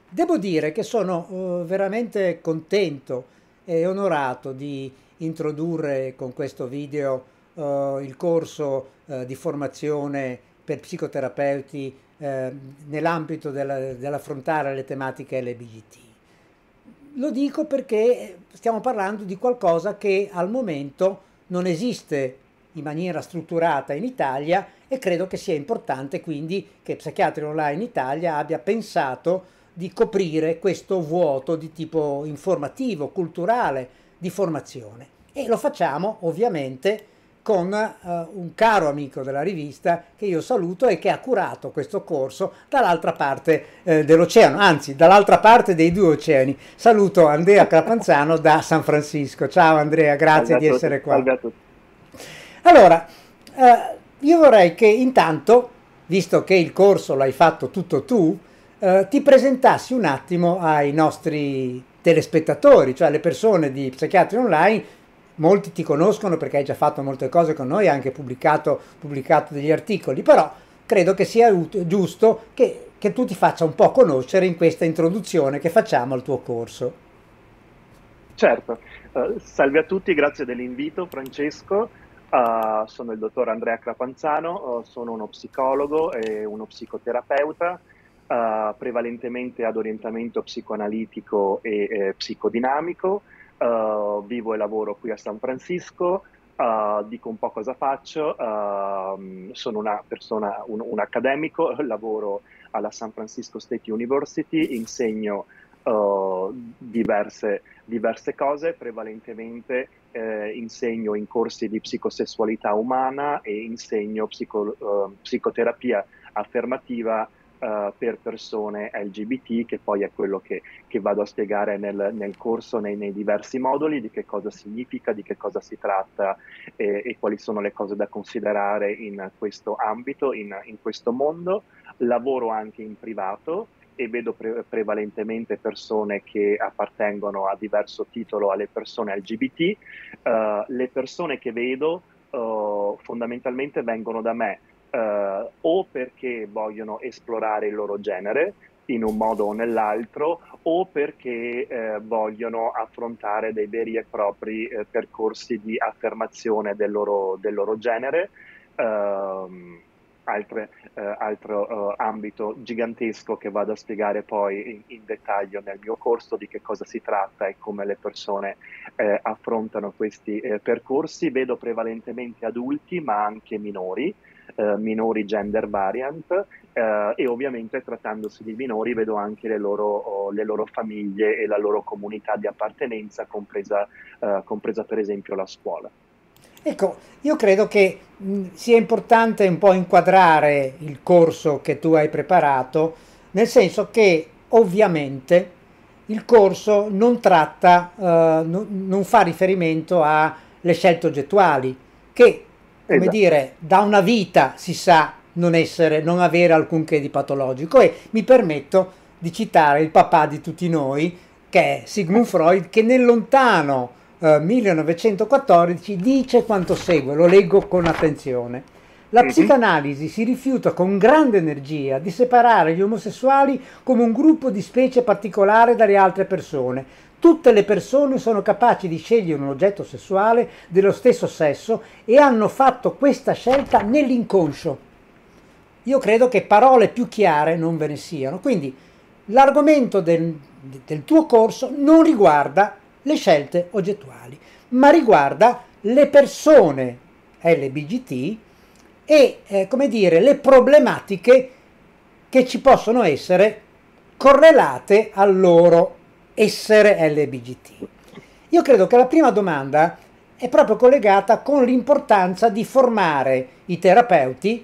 Devo dire che sono veramente contento e onorato di introdurre con questo video il corso di formazione per psicoterapeuti nell'ambito dell'affrontare le tematiche LGBT. Lo dico perché stiamo parlando di qualcosa che al momento non esiste in maniera strutturata in Italia e credo che sia importante quindi che Psichiatri Online Italia abbia pensato di coprire questo vuoto di tipo informativo, culturale, di formazione. E lo facciamo ovviamente con un caro amico della rivista che io saluto e che ha curato questo corso dall'altra parte dell'oceano, anzi dall'altra parte dei due oceani. Saluto Andrea Crapanzano da San Francisco. Ciao Andrea, grazie Salve a di tutti, essere qua. salve a tutti. Allora, io vorrei che intanto, visto che il corso l'hai fatto tutto tu, ti presentassi un attimo ai nostri telespettatori, cioè alle persone di Psichiatri Online. Molti ti conoscono perché hai già fatto molte cose con noi, hai anche pubblicato degli articoli, però credo che sia giusto che tu ti faccia un po' conoscere in questa introduzione che facciamo al tuo corso. Certo, salve a tutti, grazie dell'invito Francesco. Sono il dottor Andrea Crapanzano, sono uno psicologo e uno psicoterapeuta, prevalentemente ad orientamento psicoanalitico e psicodinamico. Vivo e lavoro qui a San Francisco. Dico un po' cosa faccio. Sono una persona, un accademico, lavoro alla San Francisco State University, insegno diverse cose, prevalentemente insegno in corsi di psicosessualità umana e insegno psicoterapia affermativa per persone LGBT, che poi è quello che vado a spiegare nel corso, nei diversi moduli, di che cosa significa, di che cosa si tratta e quali sono le cose da considerare in questo ambito, in questo mondo. Lavoro anche in privato e vedo prevalentemente persone che appartengono a diverso titolo alle persone LGBT. Le persone che vedo fondamentalmente vengono da me o perché vogliono esplorare il loro genere in un modo o nell'altro, o perché vogliono affrontare dei veri e propri percorsi di affermazione del loro genere. Ehm, altro ambito gigantesco che vado a spiegare poi in dettaglio nel mio corso, di che cosa si tratta e come le persone affrontano questi percorsi. Vedo prevalentemente adulti, ma anche minori gender variant, e ovviamente trattandosi di minori vedo anche le loro famiglie e la loro comunità di appartenenza, compresa per esempio la scuola. Ecco, io credo che sia importante un po' inquadrare il corso che tu hai preparato, nel senso che ovviamente il corso non tratta, non fa riferimento alle scelte oggettuali, che, come Esatto. dire, da una vita si sa non avere alcunché di patologico e mi permetto di citare il papà di tutti noi, che è Sigmund Freud, che nel lontano 1914 dice quanto segue, lo leggo con attenzione. La Mhm. psicanalisi si rifiuta con grande energia di separare gli omosessuali come un gruppo di specie particolare dalle altre persone. Tutte le persone sono capaci di scegliere un oggetto sessuale dello stesso sesso e hanno fatto questa scelta nell'inconscio. Io credo che parole più chiare non ve ne siano. Quindi l'argomento del tuo corso non riguarda le scelte oggettuali, ma riguarda le persone LGBT e, come dire, le problematiche che ci possono essere correlate al loro essere LGBT. Io credo che la prima domanda è proprio collegata con l'importanza di formare i terapeuti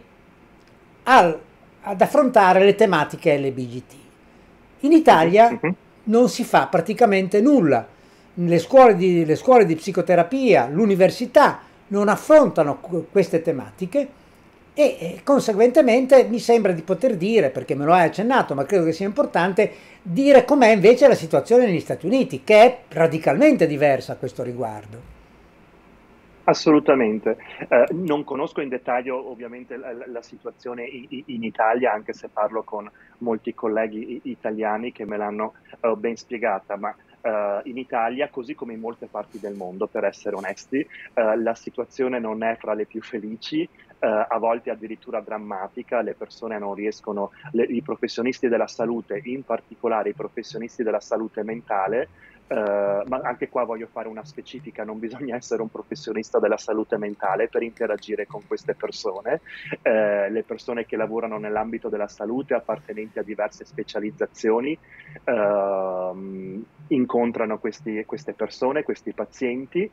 ad affrontare le tematiche LGBT. In Mhm. Italia Mhm. non si fa praticamente nulla. Le scuole di psicoterapia, l'università non affrontano queste tematiche e conseguentemente mi sembra di poter dire, perché me lo hai accennato, ma credo che sia importante, dire com'è invece la situazione negli Stati Uniti, che è radicalmente diversa a questo riguardo. Assolutamente. Non conosco in dettaglio ovviamente la situazione in Italia, anche se parlo con molti colleghi italiani che me l'hanno ben spiegata, ma in Italia, così come in molte parti del mondo, per essere onesti, la situazione non è fra le più felici, a volte addirittura drammatica, le persone non riescono, i professionisti della salute, in particolare i professionisti della salute mentale, ma anche qua voglio fare una specifica, non bisogna essere un professionista della salute mentale per interagire con queste persone. Le persone che lavorano nell'ambito della salute, appartenenti a diverse specializzazioni, incontrano queste persone, questi pazienti,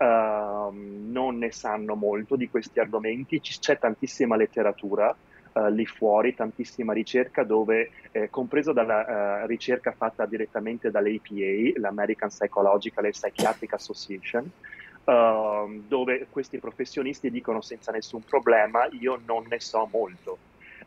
non ne sanno molto di questi argomenti, c'è tantissima letteratura lì fuori, tantissima ricerca dove, compreso dalla ricerca fatta direttamente dall'APA, l'American Psychological and Psychiatric Association, dove questi professionisti dicono senza nessun problema, io non ne so molto,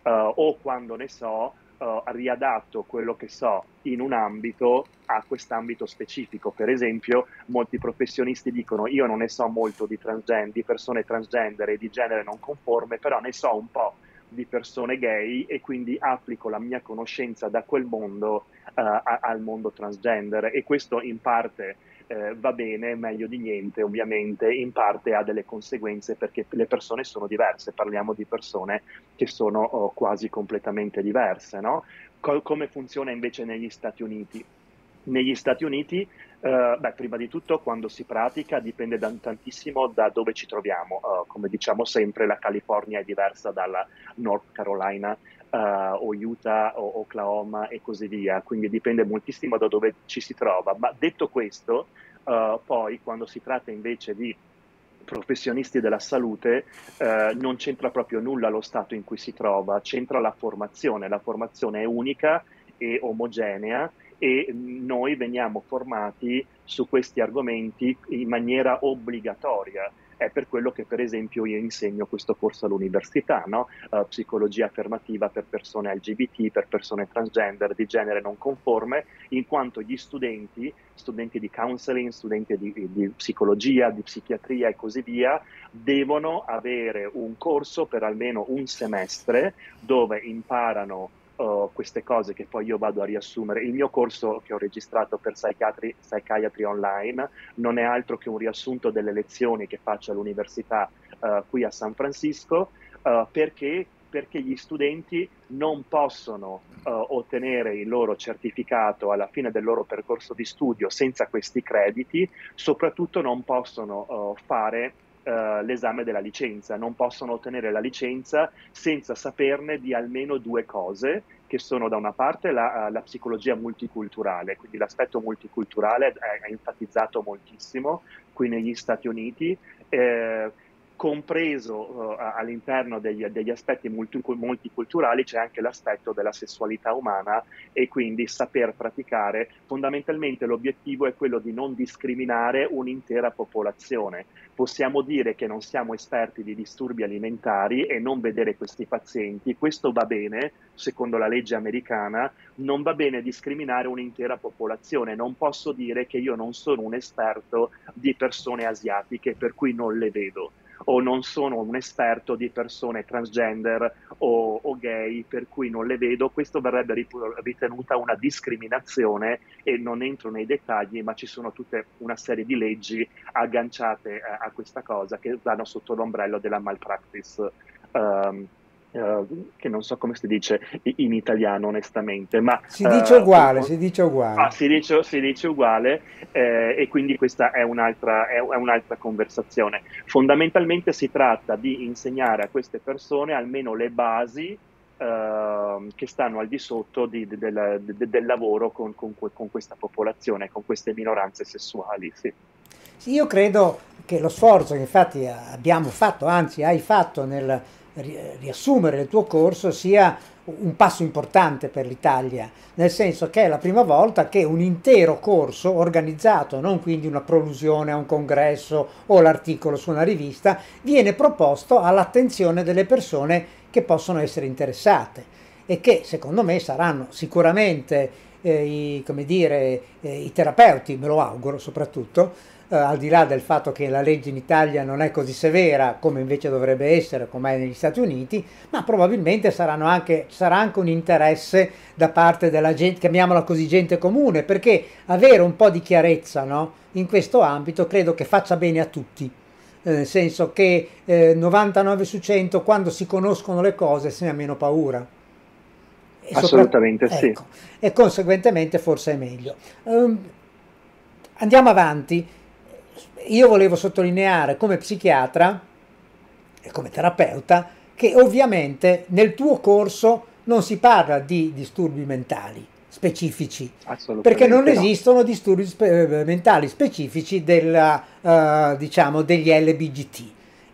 o quando ne so, riadatto quello che so in un ambito a quest'ambito specifico. Per esempio, molti professionisti dicono io non ne so molto di persone transgender e di genere non conforme, però ne so un po' di persone gay e quindi applico la mia conoscenza da quel mondo al mondo transgender, e questo in parte va bene, meglio di niente ovviamente, in parte ha delle conseguenze perché le persone sono diverse, parliamo di persone che sono quasi completamente diverse, no? Come funziona invece negli Stati Uniti? Negli Stati Uniti, prima di tutto, quando si pratica dipende tantissimo da dove ci troviamo. Come diciamo sempre, la California è diversa dalla North Carolina, o Utah o Oklahoma e così via, quindi dipende moltissimo da dove ci si trova. Ma detto questo, poi quando si tratta invece di professionisti della salute, non c'entra proprio nulla lo stato in cui si trova, c'entra la formazione. La formazione è unica e omogenea e noi veniamo formati su questi argomenti in maniera obbligatoria. È per quello che, per esempio, io insegno questo corso all'università, no? Psicologia affermativa per persone LGBT, per persone transgender, di genere non conforme, in quanto gli studenti di counseling, studenti di psicologia, di psichiatria e così via, devono avere un corso per almeno un semestre dove imparano queste cose che poi io vado a riassumere. Il mio corso che ho registrato per Psychiatry Online non è altro che un riassunto delle lezioni che faccio all'università qui a San Francisco, perché gli studenti non possono ottenere il loro certificato alla fine del loro percorso di studio senza questi crediti, soprattutto non possono fare l'esame della licenza, non possono ottenere la licenza senza saperne di almeno due cose, che sono da una parte la psicologia multiculturale, quindi l'aspetto multiculturale è enfatizzato moltissimo qui negli Stati Uniti, compreso all'interno degli aspetti multiculturali c'è anche l'aspetto della sessualità umana, e quindi saper praticare. Fondamentalmente l'obiettivo è quello di non discriminare un'intera popolazione. Possiamo dire che non siamo esperti di disturbi alimentari e non vedere questi pazienti, questo va bene, secondo la legge americana. Non va bene discriminare un'intera popolazione, non posso dire che io non sono un esperto di persone asiatiche per cui non le vedo, o non sono un esperto di persone transgender o gay per cui non le vedo. Questo verrebbe ritenuta una discriminazione, e non entro nei dettagli, ma ci sono tutta una serie di leggi agganciate a questa cosa che vanno sotto l'ombrello della malpractice, che non so come si dice in italiano onestamente, ma Si dice uguale, si dice ah, uguale. si dice uguale, e quindi questa è un'altra conversazione. Fondamentalmente si tratta di insegnare a queste persone almeno le basi che stanno al di sotto del lavoro con questa popolazione, con queste minoranze sessuali. Sì. Sì, io credo che lo sforzo che infatti abbiamo fatto, anzi hai fatto nel riassumere il tuo corso, sia un passo importante per l'Italia, nel senso che è la prima volta che un intero corso organizzato, non quindi una prolusione a un congresso o l'articolo su una rivista, viene proposto all'attenzione delle persone che possono essere interessate e che secondo me saranno sicuramente come dire, i terapeuti, me lo auguro soprattutto, al di là del fatto che la legge in Italia non è così severa come invece dovrebbe essere, come è negli Stati Uniti, ma probabilmente sarà anche un interesse da parte della gente, chiamiamola così, gente comune, perché avere un po' di chiarezza, no, in questo ambito credo che faccia bene a tutti. Nel senso che 99 su 100 quando si conoscono le cose se ne ha meno paura. Assolutamente sì. Ecco, e conseguentemente forse è meglio. Andiamo avanti. Io volevo sottolineare come psichiatra e come terapeuta che ovviamente nel tuo corso non si parla di disturbi mentali specifici, perché non esistono disturbi mentali specifici diciamo, degli LBGT.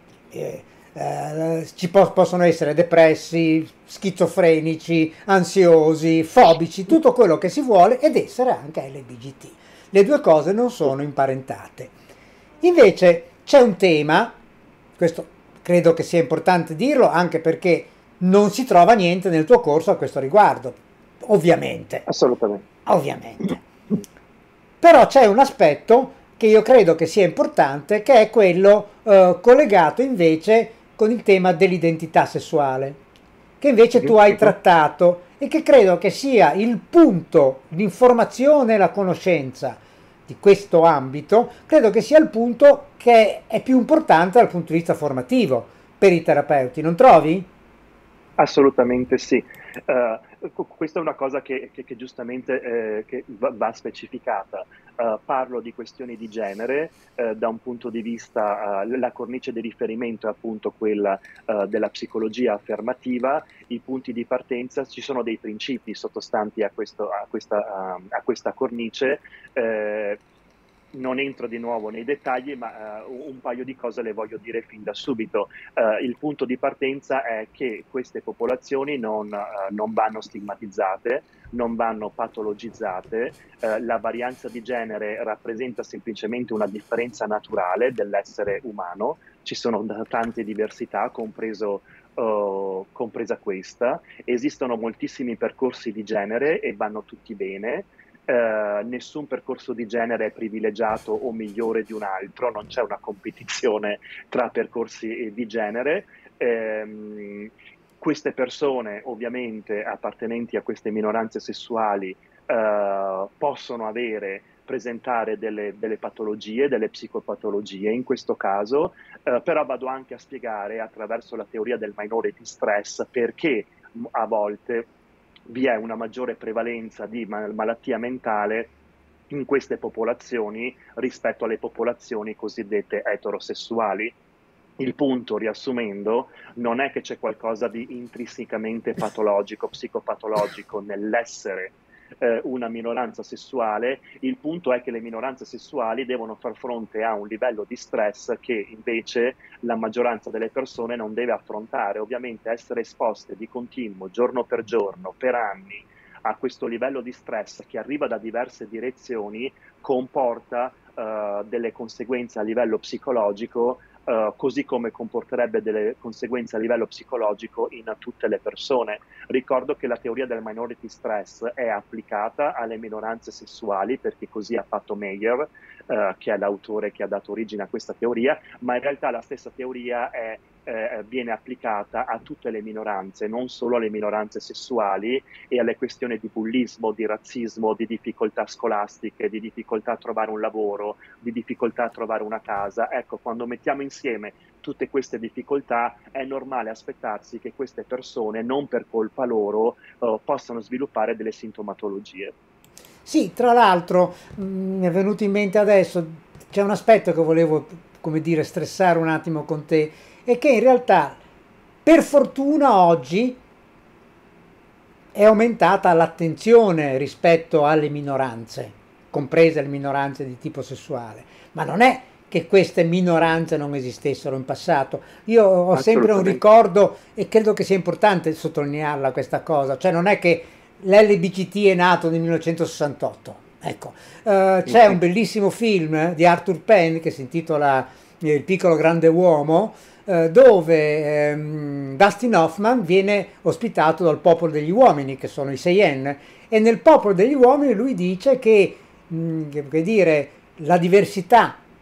Possono essere depressi, schizofrenici, ansiosi, fobici, tutto quello che si vuole, ed essere anche LBGT. Le due cose non sono imparentate. Invece c'è un tema, questo credo che sia importante dirlo, anche perché non si trova niente nel tuo corso a questo riguardo, ovviamente. Assolutamente. Ovviamente. Però c'è un aspetto che io credo che sia importante, che è quello collegato invece con il tema dell'identità sessuale, che invece tu hai trattato e che credo che sia il punto, l'informazione e la conoscenza di questo ambito, credo che sia il punto che è più importante dal punto di vista formativo per i terapeuti, non trovi? Assolutamente sì. Questa è una cosa che giustamente che va specificata. Parlo di questioni di genere da un punto di vista, la cornice di riferimento è appunto quella della psicologia affermativa. I punti di partenza, ci sono dei principi sottostanti a questa cornice. Non entro di nuovo nei dettagli, ma un paio di cose le voglio dire fin da subito. Il punto di partenza è che queste popolazioni non vanno stigmatizzate, non vanno patologizzate. La varianza di genere rappresenta semplicemente una differenza naturale dell'essere umano. Ci sono tante diversità, compresa questa. Esistono moltissimi percorsi di genere e vanno tutti bene. Nessun percorso di genere è privilegiato o migliore di un altro, non c'è una competizione tra percorsi di genere. Queste persone, ovviamente appartenenti a queste minoranze sessuali, possono presentare delle patologie, delle psicopatologie in questo caso, però vado anche a spiegare attraverso la teoria del minority stress perché a volte vi è una maggiore prevalenza di malattia mentale in queste popolazioni rispetto alle popolazioni cosiddette eterosessuali. Il punto, riassumendo, non è che c'è qualcosa di intrinsecamente patologico, psicopatologico nell'essere una minoranza sessuale. Il punto è che le minoranze sessuali devono far fronte a un livello di stress che invece la maggioranza delle persone non deve affrontare. Ovviamente essere esposte di continuo, giorno, per anni, a questo livello di stress che arriva da diverse direzioni comporta delle conseguenze a livello psicologico, così come comporterebbe delle conseguenze a livello psicologico in tutte le persone. Ricordo che la teoria del minority stress è applicata alle minoranze sessuali, perché così ha fatto Meyer, che è l'autore che ha dato origine a questa teoria, ma in realtà la stessa teoria viene applicata a tutte le minoranze, non solo alle minoranze sessuali e alle questioni di bullismo, di razzismo, di difficoltà scolastiche, di difficoltà a trovare un lavoro, di difficoltà a trovare una casa. Ecco, quando mettiamo insieme tutte queste difficoltà è normale aspettarsi che queste persone, non per colpa loro, possano sviluppare delle sintomatologie. Sì, tra l'altro mi è venuto in mente adesso, c'è un aspetto che volevo, come dire, stressare un attimo con te, è che in realtà, per fortuna oggi, è aumentata l'attenzione rispetto alle minoranze, comprese le minoranze di tipo sessuale, ma non è che queste minoranze non esistessero in passato. Io ho sempre un ricordo, e credo che sia importante sottolinearla questa cosa, cioè non è che l'LBGT è nato nel 1968, ecco. C'è un bellissimo film di Arthur Penn che si intitola Il piccolo grande uomo, dove Dustin Hoffman viene ospitato dal popolo degli uomini, che sono i Cheyenne, e nel popolo degli uomini lui dice che dire, la diversità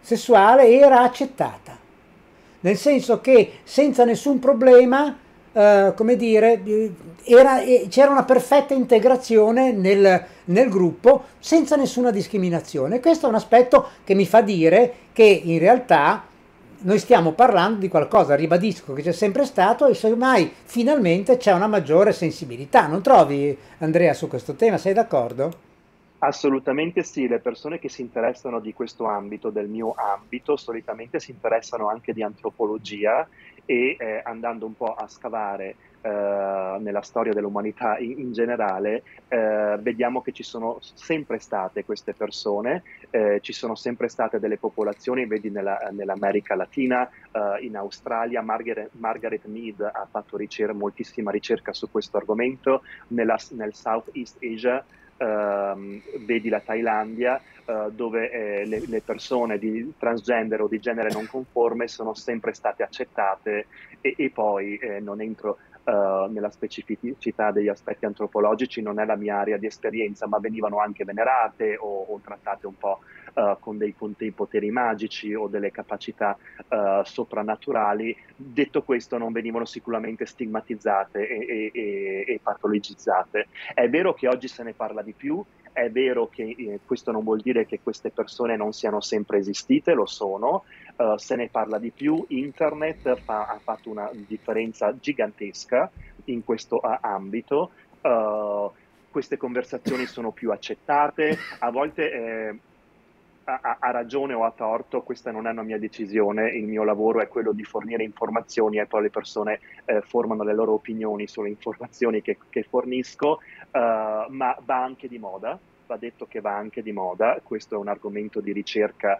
sessuale era accettata, nel senso che senza nessun problema, come dire, c'era una perfetta integrazione nel gruppo senza nessuna discriminazione. Questo è un aspetto che mi fa dire che in realtà noi stiamo parlando di qualcosa, ribadisco, che c'è sempre stato e semmai finalmente c'è una maggiore sensibilità. Non trovi, Andrea, su questo tema? Sei d'accordo? Assolutamente sì, le persone che si interessano di questo ambito, del mio ambito, solitamente si interessano anche di antropologia e andando un po' a scavare nella storia dell'umanità in generale, vediamo che ci sono sempre state queste persone, ci sono sempre state delle popolazioni, vedi nell'America Latina, in Australia, Margaret Mead ha fatto moltissima ricerca su questo argomento, nel Southeast Asia. Vedi la Thailandia, dove le persone di transgender o di genere non conforme sono sempre state accettate e poi non entro nella specificità degli aspetti antropologici, non è la mia area di esperienza, ma venivano anche venerate o trattate un po' con dei poteri magici o delle capacità soprannaturali. Detto questo, non venivano sicuramente stigmatizzate e patologizzate. È vero che oggi se ne parla di più, è vero che questo non vuol dire che queste persone non siano sempre esistite, lo sono, se ne parla di più, internet ha fatto una differenza gigantesca in questo ambito, queste conversazioni sono più accettate, a volte ha ragione o ha torto, questa non è una mia decisione, il mio lavoro è quello di fornire informazioni e poi le persone formano le loro opinioni sulle informazioni che fornisco, ma va anche di moda. Va detto che va anche di moda, questo è un argomento di ricerca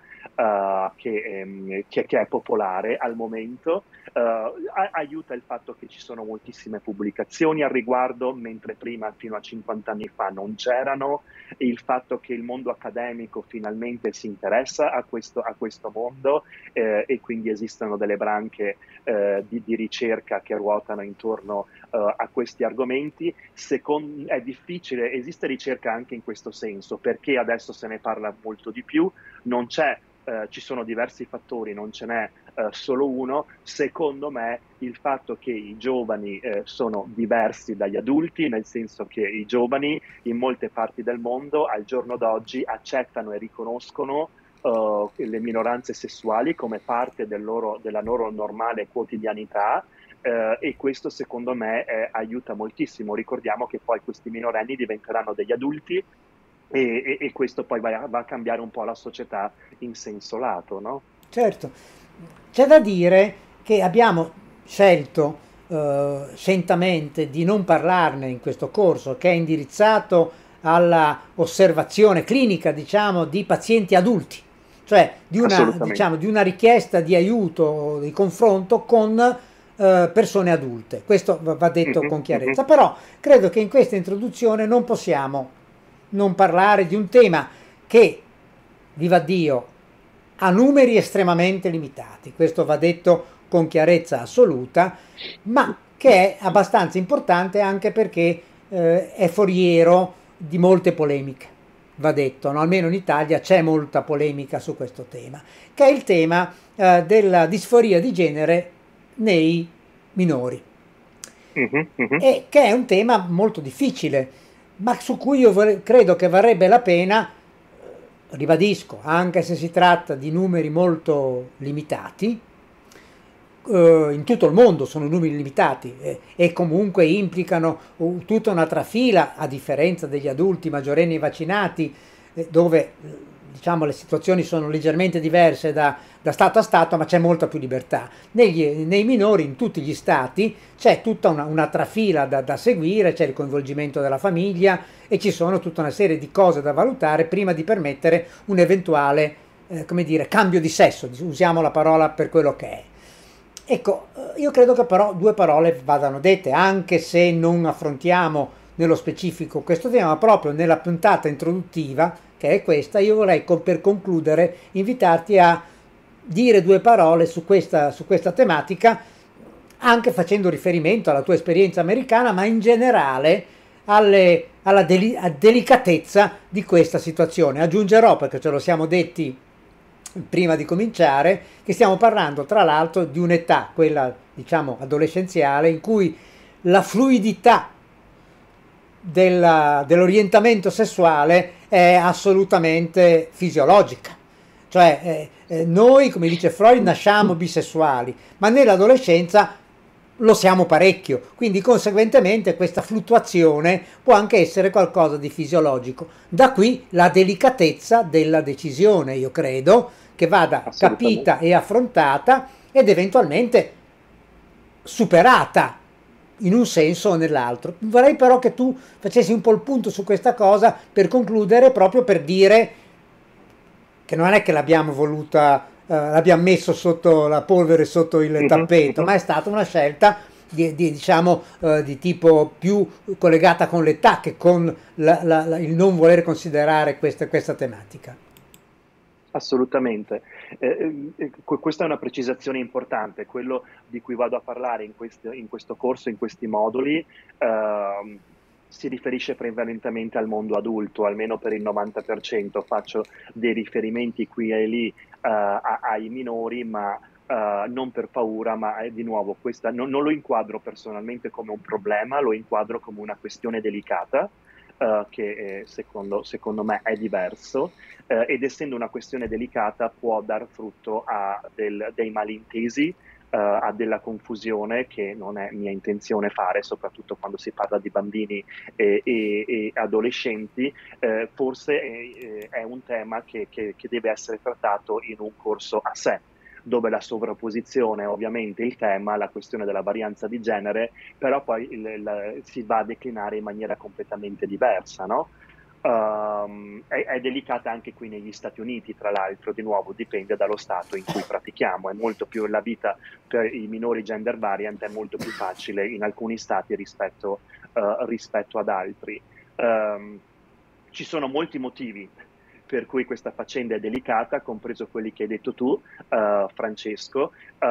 che è popolare al momento, aiuta il fatto che ci sono moltissime pubblicazioni al riguardo, mentre prima, fino a 50 anni fa, non c'erano, il fatto che il mondo accademico finalmente si interessa a questo mondo e quindi esistono delle branche di ricerca che ruotano intorno a questi argomenti. È difficile, esiste ricerca anche in questo senso, perché adesso se ne parla molto di più, non c'è, ci sono diversi fattori, non ce n'è solo uno. Secondo me il fatto che i giovani sono diversi dagli adulti, nel senso che i giovani in molte parti del mondo al giorno d'oggi accettano e riconoscono le minoranze sessuali come parte della loro normale quotidianità, e questo secondo me aiuta moltissimo. Ricordiamo che poi questi minorenni diventeranno degli adulti e questo poi va a cambiare un po' la società in senso lato, no? Certo, c'è da dire che abbiamo scelto scientemente di non parlarne in questo corso che è indirizzato alla osservazione clinica, diciamo, di pazienti adulti, cioè diciamo, di una richiesta di aiuto, di confronto con persone adulte. Questo va detto con chiarezza, però credo che in questa introduzione non possiamo non parlare di un tema che, viva Dio, ha numeri estremamente limitati, questo va detto con chiarezza assoluta, ma che è abbastanza importante anche perché è foriero di molte polemiche, va detto, no? Almeno in Italia c'è molta polemica su questo tema, che è il tema della disforia di genere nei minori, e che è un tema molto difficile, ma su cui io credo che varrebbe la pena, ribadisco, anche se si tratta di numeri molto limitati, in tutto il mondo sono numeri limitati e comunque implicano tutta una trafila, a differenza degli adulti maggiorenni vaccinati, dove diciamo le situazioni sono leggermente diverse da stato a stato, ma c'è molta più libertà. Nei minori, in tutti gli stati, c'è tutta una trafila da seguire, c'è il coinvolgimento della famiglia e ci sono tutta una serie di cose da valutare prima di permettere un eventuale, come dire, cambio di sesso, usiamo la parola per quello che è. Ecco, io credo che però due parole vadano dette, anche se non affrontiamo nello specifico questo tema, ma proprio nella puntata introduttiva, che è questa, io vorrei per concludere invitarti a dire due parole su questa tematica, anche facendo riferimento alla tua esperienza americana, ma in generale alla delicatezza di questa situazione. Aggiungerò, perché ce lo siamo detti prima di cominciare, che stiamo parlando tra l'altro di un'età, quella diciamo adolescenziale, in cui la fluidità dell'orientamento sessuale è assolutamente fisiologica. Cioè noi, come dice Freud, nasciamo bisessuali, ma nell'adolescenza lo siamo parecchio, quindi conseguentemente questa fluttuazione può anche essere qualcosa di fisiologico. Da qui la delicatezza della decisione, io credo, che vada capita Assolutamente. e affrontata ed eventualmente superata in un senso o nell'altro. Vorrei però che tu facessi un po' il punto su questa cosa per concludere, proprio per dire che non è che l'abbiamo voluta, l'abbiamo messo sotto la polvere, sotto il Mhm, tappeto, ma mhm. è stata una scelta diciamo, di tipo più collegata con l'età che con il non voler considerare questa tematica. Assolutamente. Questa è una precisazione importante. Quello di cui vado a parlare in questo corso, in questi moduli, ehm, si riferisce prevalentemente al mondo adulto, almeno per il 90%. Faccio dei riferimenti qui e lì, ai minori, ma non per paura, ma di nuovo, non lo inquadro personalmente come un problema, lo inquadro come una questione delicata. Che secondo me è diverso, ed essendo una questione delicata può dar frutto a dei malintesi, a della confusione che non è mia intenzione fare, soprattutto quando si parla di bambini e adolescenti. Forse è un tema che deve essere trattato in un corso a sé, dove la sovrapposizione, ovviamente il tema, la questione della varianza di genere, però poi si va a declinare in maniera completamente diversa, no? È delicata anche qui negli Stati Uniti, tra l'altro, di nuovo dipende dallo stato in cui pratichiamo, è molto più la vita per i minori gender variant è molto più facile in alcuni stati rispetto ad altri. Um, Ci sono molti motivi per cui questa faccenda è delicata, compreso quelli che hai detto tu, Francesco.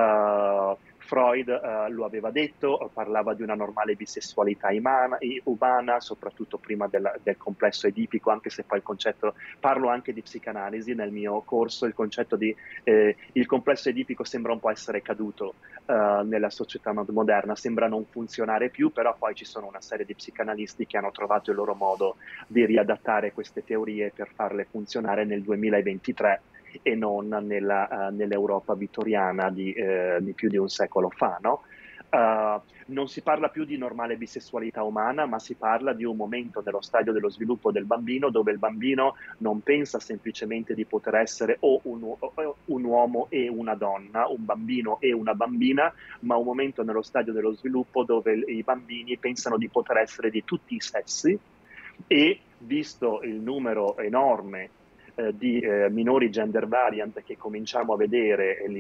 Freud lo aveva detto, parlava di una normale bisessualità umana, soprattutto prima del complesso edipico, anche se poi il concetto, parlo anche di psicanalisi nel mio corso, il concetto di il complesso edipico sembra un po' essere caduto nella società moderna, sembra non funzionare più, però poi ci sono una serie di psicanalisti che hanno trovato il loro modo di riadattare queste teorie per farle funzionare nel 2023 e non nell'Europa vittoriana di più di un secolo fa, no? Non si parla più di normale bisessualità umana, ma si parla di un momento nello stadio dello sviluppo del bambino dove il bambino non pensa semplicemente di poter essere un uomo e una donna, un bambino e una bambina, ma un momento nello stadio dello sviluppo dove i bambini pensano di poter essere di tutti i sessi e visto il numero enorme di minori gender variant che cominciamo a vedere, e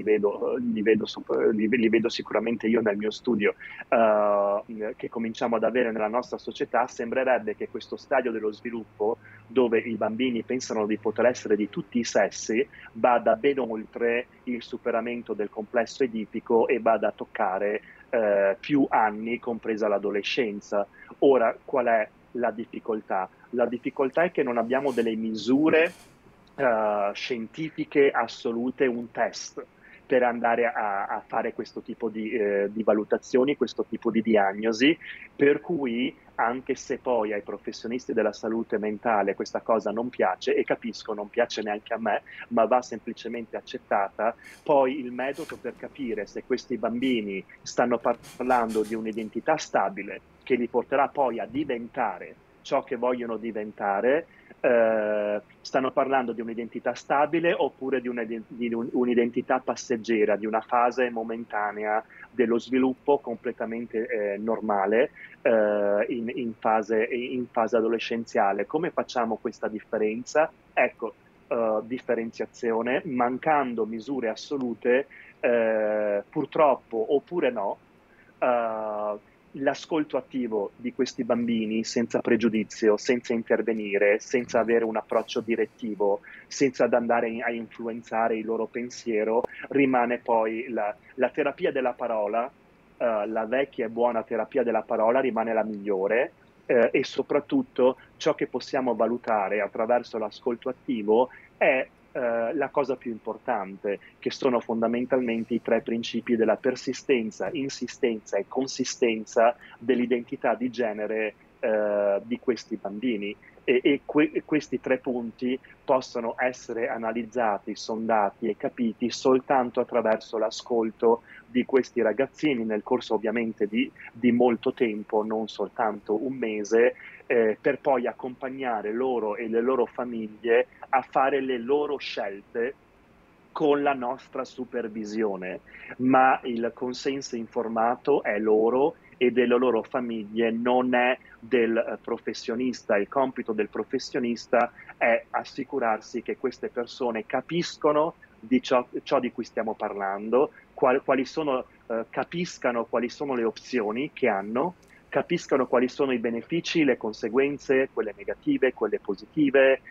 li vedo sicuramente io nel mio studio, che cominciamo ad avere nella nostra società, sembrerebbe che questo stadio dello sviluppo, dove i bambini pensano di poter essere di tutti i sessi, vada ben oltre il superamento del complesso edipico e vada a toccare più anni, compresa l'adolescenza. Ora, qual è la difficoltà? La difficoltà è che non abbiamo delle misure scientifiche assolute, un test per andare a fare questo tipo di valutazioni, questo tipo di diagnosi, per cui anche se poi ai professionisti della salute mentale questa cosa non piace, e capisco, non piace neanche a me, ma va semplicemente accettata, poi il metodo per capire se questi bambini stanno parlando di un'identità stabile che li porterà poi a diventare ciò che vogliono diventare, stanno parlando di un'identità stabile oppure di un'identità passeggera, di una fase momentanea dello sviluppo completamente normale in fase adolescenziale. Come facciamo questa differenza? Ecco, differenziazione, mancando misure assolute, purtroppo oppure no, l'ascolto attivo di questi bambini senza pregiudizio, senza intervenire, senza avere un approccio direttivo, senza andare a influenzare il loro pensiero, rimane poi la terapia della parola, la vecchia e buona terapia della parola rimane la migliore. E soprattutto ciò che possiamo valutare attraverso l'ascolto attivo è la cosa più importante, che sono fondamentalmente i tre principi della persistenza, insistenza e consistenza dell'identità di genere di questi bambini. Questi tre punti possono essere analizzati, sondati e capiti soltanto attraverso l'ascolto di questi ragazzini nel corso ovviamente di molto tempo, non soltanto un mese, per poi accompagnare loro e le loro famiglie a fare le loro scelte con la nostra supervisione, ma il consenso informato è loro e delle loro famiglie, non è del professionista. Il compito del professionista è assicurarsi che queste persone capiscono di ciò di cui stiamo parlando, capiscano quali sono le opzioni che hanno, capiscano quali sono i benefici, le conseguenze, quelle negative, quelle positive,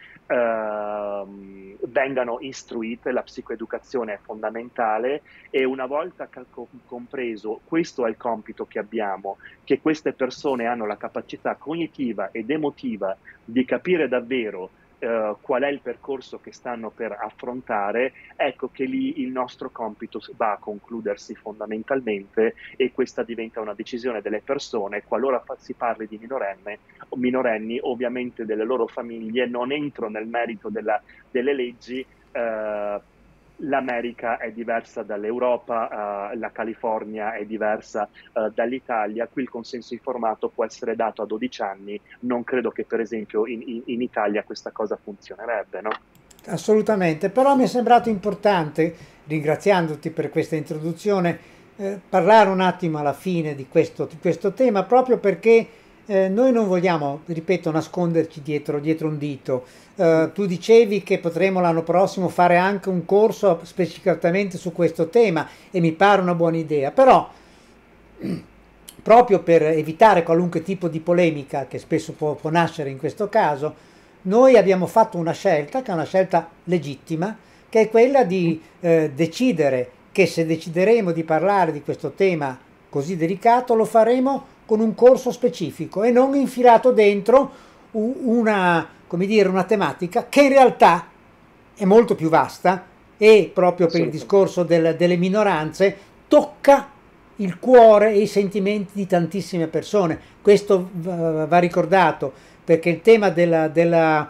vengano istruite. La psicoeducazione è fondamentale e una volta compreso, questo è il compito che abbiamo, che queste persone hanno la capacità cognitiva ed emotiva di capire davvero qual è il percorso che stanno per affrontare, ecco che lì il nostro compito va a concludersi fondamentalmente, e questa diventa una decisione delle persone. Qualora si parli di minorenni, ovviamente delle loro famiglie. Non entro nel merito delle leggi. L'America è diversa dall'Europa, la California è diversa dall'Italia. Qui il consenso informato può essere dato a 12 anni. Non credo che per esempio in Italia questa cosa funzionerebbe, no? Assolutamente, però mi è sembrato importante, ringraziandoti per questa introduzione, parlare un attimo alla fine di questo tema, proprio perché noi non vogliamo, ripeto, nasconderci dietro un dito. Tu dicevi che potremo l'anno prossimo fare anche un corso specificatamente su questo tema e mi pare una buona idea, però proprio per evitare qualunque tipo di polemica che spesso può nascere in questo caso, noi abbiamo fatto una scelta, che è una scelta legittima, che è quella di decidere che se decideremo di parlare di questo tema così delicato, lo faremo con un corso specifico e non infilato dentro una, come dire, una tematica che in realtà è molto più vasta e proprio per il discorso delle minoranze tocca il cuore e i sentimenti di tantissime persone. Questo va ricordato, perché il tema del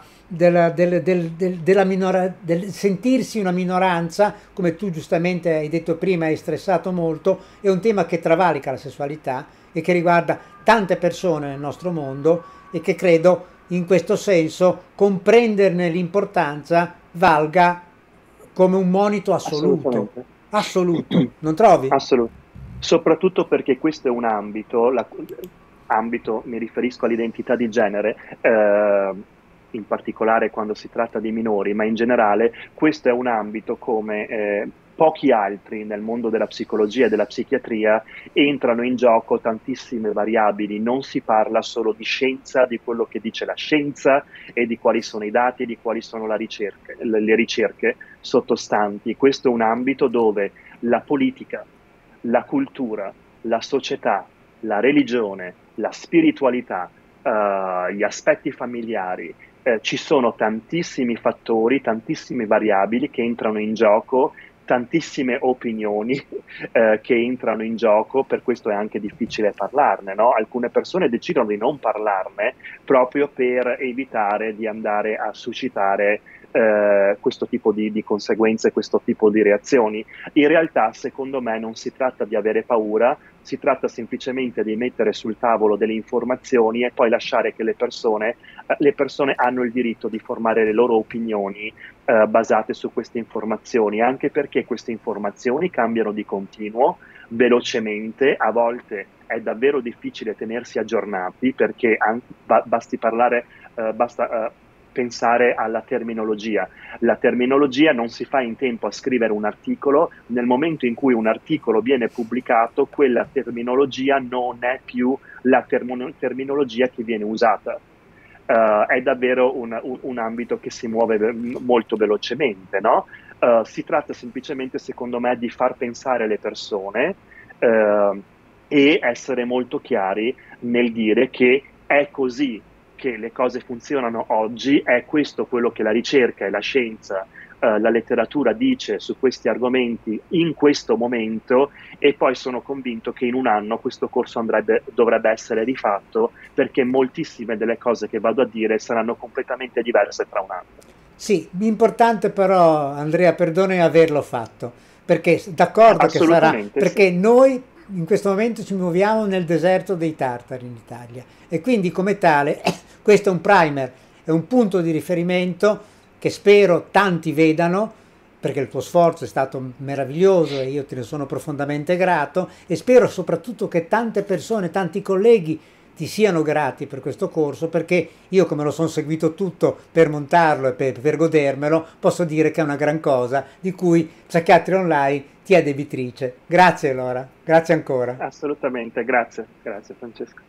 sentirsi una minoranza, come tu giustamente hai detto prima, hai stressato molto, è un tema che travalica la sessualità e che riguarda tante persone nel nostro mondo, e che credo in questo senso comprenderne l'importanza valga come un monito assoluto. Assoluto, non trovi? Assolutamente. Soprattutto perché questo è un ambito, mi riferisco all'identità di genere, in particolare quando si tratta di minori, ma in generale questo è un ambito come pochi altri nel mondo della psicologia e della psichiatria. Entrano in gioco tantissime variabili. Non si parla solo di scienza, di quello che dice la scienza e di quali sono i dati e di quali sono le ricerche sottostanti. Questo è un ambito dove la politica, la cultura, la società, la religione, la spiritualità, gli aspetti familiari, ci sono tantissimi fattori, tantissime variabili che entrano in gioco, tantissime opinioni che entrano in gioco. Per questo è anche difficile parlarne, no? Alcune persone decidono di non parlarne proprio per evitare di andare a suscitare questo tipo di conseguenze, questo tipo di reazioni. In realtà, secondo me, non si tratta di avere paura, si tratta semplicemente di mettere sul tavolo delle informazioni e poi lasciare che le persone hanno il diritto di formare le loro opinioni basate su queste informazioni, anche perché queste informazioni cambiano di continuo, velocemente. A volte è davvero difficile tenersi aggiornati, perché basta pensare alla terminologia. La terminologia non si fa in tempo a scrivere un articolo. Nel momento in cui un articolo viene pubblicato, quella terminologia non è più la terminologia che viene usata. È davvero un ambito che si muove molto velocemente, no? Si tratta semplicemente, secondo me, di far pensare le persone e essere molto chiari nel dire che è così che le cose funzionano oggi, è questo quello che la ricerca e la scienza la letteratura dice su questi argomenti in questo momento, e poi sono convinto che in un anno questo corso dovrebbe essere rifatto, perché moltissime delle cose che vado a dire saranno completamente diverse tra un anno. Sì, l'importante però, Andrea, perdoni averlo fatto, perché d'accordo che sarà, Assolutamente sì. perché noi in questo momento ci muoviamo nel deserto dei tartari in Italia e quindi come tale questo è un primer, è un punto di riferimento che spero tanti vedano, perché il tuo sforzo è stato meraviglioso e io te ne sono profondamente grato e spero soprattutto che tante persone, tanti colleghi ti siano grati per questo corso, perché io come lo sono seguito tutto per montarlo e per godermelo, posso dire che è una gran cosa di cui Psichiatria Online ti è debitrice. Grazie Laura, grazie ancora. Assolutamente, grazie, grazie Francesco.